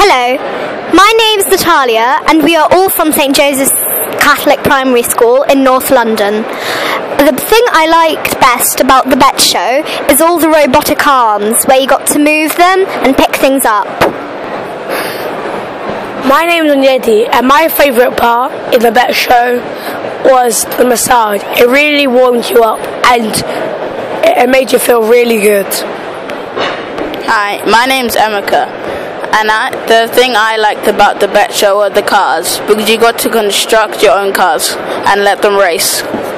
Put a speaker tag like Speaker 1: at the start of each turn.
Speaker 1: Hello, my name's Natalia and we are all from St Joseph's Catholic Primary School in North London. The thing I liked best about the Bett Show is all the robotic arms where you got to move them and pick things up.
Speaker 2: My name is Onyedi and my favourite part in the Bett Show was the massage. It really warmed you up and it made you feel really good.
Speaker 3: Hi, my name's Emeka, and the thing I liked about the Bett Show were the cars, because you got to construct your own cars and let them race.